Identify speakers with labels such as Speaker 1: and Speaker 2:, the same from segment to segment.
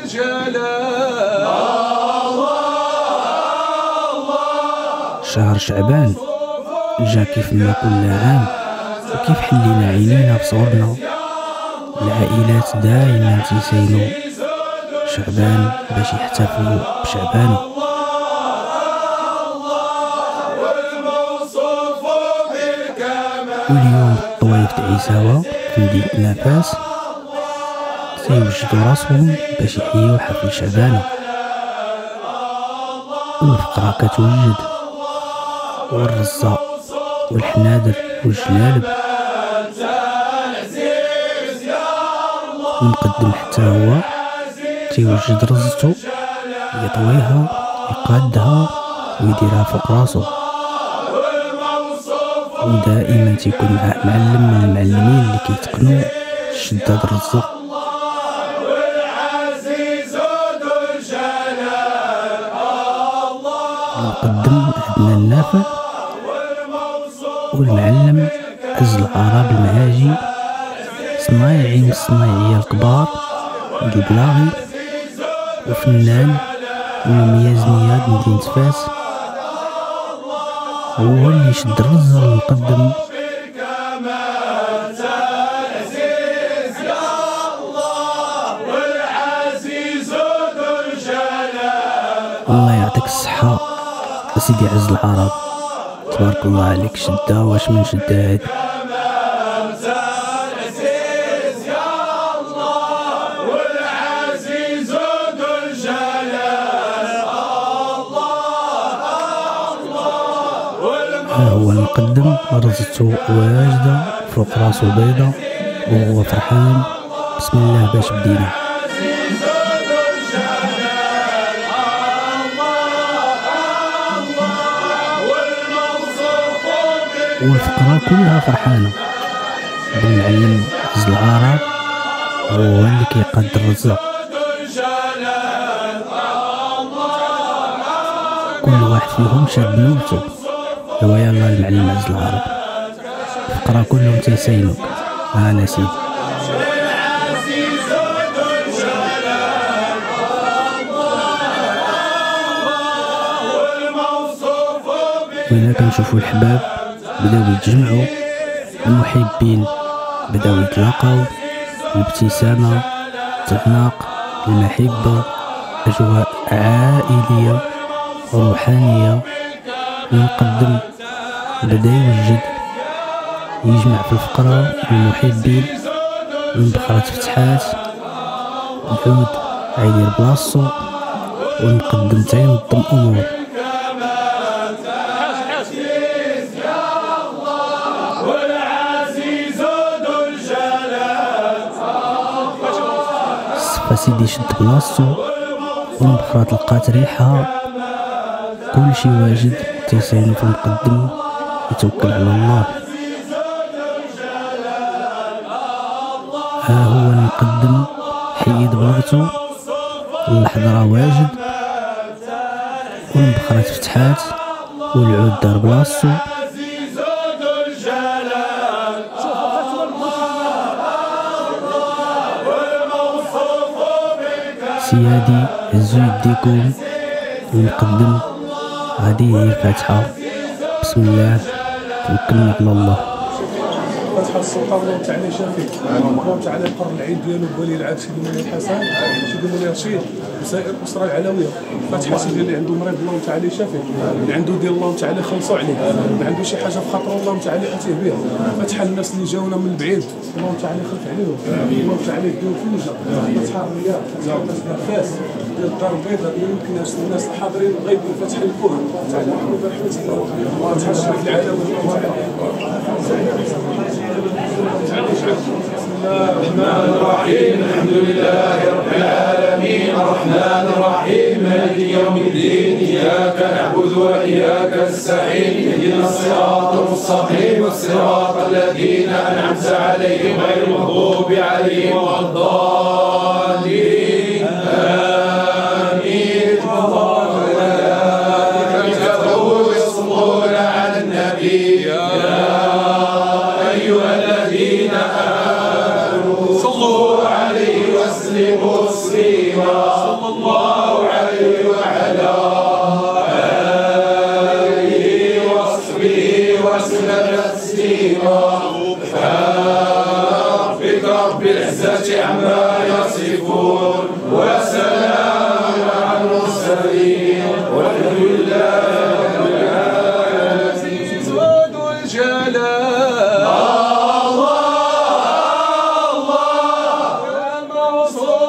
Speaker 1: شهر شعبان جا كيف ما كل عام، وكيف حلينا عينينا بصورنا. العائلات دايما تيسينو شعبان باش يحتفلوا بشعبانو. واليوم الطوايف تاع عيساوة في مدينة نافاس تيوجدوا راسهم باش يحيوا حفل شعبانو. والفقرة كتوجد، والرزة والحنادر والجلالب. المقدم حتى هو تيوجد رزتو، يطويها يقادها ويديرها فوق راسو. ودائما تيكون معاه معلم من المعلمين اللي كيتقنوا شد هاد الرزة. المقدم عندنا النافع، والمعلم هز العراب المعاجي، صنايعي من الصنايعية الكبار البلاغي، وفنان من ميازنيات مدينة فاس. هو اللي يشد الرزة للمقدم. الله يعطيك الصحة سيدي عز العرب، تبارك الله عليك، شدة واش من شدة هادي. ها هو المقدم رزته واجدة فوق راسو بيضة وهو فرحان. بسم الله باش بدينا. والفقرة كلها فرحانة بالمعلم عز العرب، هو اللي كيقاد الرزة. كل واحد فيهم شاد نوبته. ايوا يلا المعلم عز العرب، الفقرة كلهم تيسينوك. انا سيدي وهنا كنشوفوا الحباب بداو يتجمعوا، المحبين بداو يتلاقاو، الابتسامة، التعناق، المحبة، أجواء عائلية روحانية. المقدم بدا يجمع في الفقرة المحبين، والبقرة تفتحات، العود عيدير بلاصتو، والمقدم تينظم أمور. سيدي شد بلاصتو، والبقرة تلقات ريحها، كلشي واجد تيساينو في المقدم، يتوكل على الله. ها هو المقدم حيد بلغتو، اللحظة واجد، والبقرة تفتحات، والعود دار بلاصتو. سيادي هزو يديكم، المقدم غادي يدير الفاتحة. بسم الله توكلنا على الله.
Speaker 2: فاتحة السلطان الله تعالى شافي، الله تعالى يقر العيد ديالو بولي العهد سيدي مولاي الحسن، سيدي مولاي رشيد، وسائر الأسرة العلوية. فاتحة سيدي اللي عنده مريض الله تعالى شافي، اللي عنده ديال الله تعالى يخلصوا عليه، اللي عنده شي حاجة في خاطره الله تعالى يأتيه بها. فاتحة الناس اللي جاونا من بعيد الله تعالى يخلف عليهم، الله تعالى يديهم فوجة. فاتحة الرياض، فاتحة نفاس ديال الدار البيضاء، يمكن الناس الحاضرين الغايبين. فاتحة الكون تعالى رحمة برحمته الله، فاتحة الشريف العلوي الله تعالى. بسم الله الرحمن الرحيم، الحمد لله رب العالمين، الرحمن الرحيم، مالك يوم الدين، إياك نعبد وإياك نستعين، اهدنا الصراط المستقيم، الصراط الذين أنعمت عليهم غير المغضوب عليهم ولا الضالين. آمين. الملائكة يصلون على النبي، يا أيها الذين آمنوا صلوا عليه وسلموا تسليما.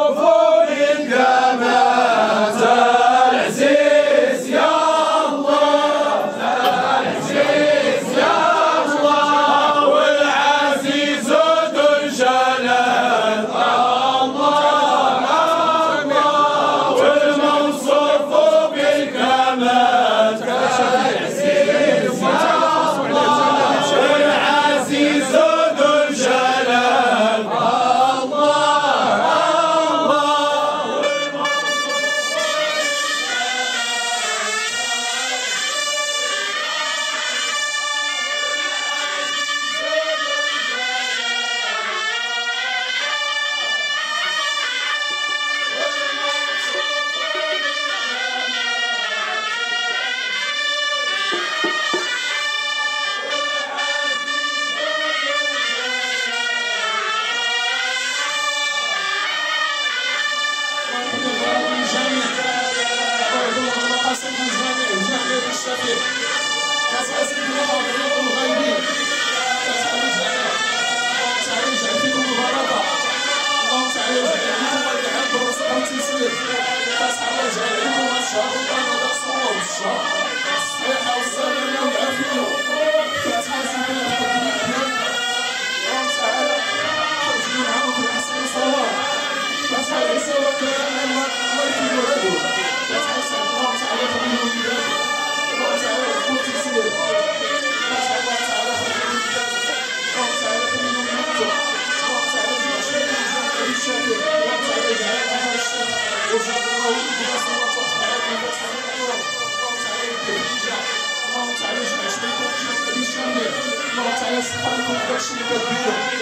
Speaker 3: الله تعالى يجمع شريكات الشامل، الله تعالى يسخر لكم داكشي اللي كديروا.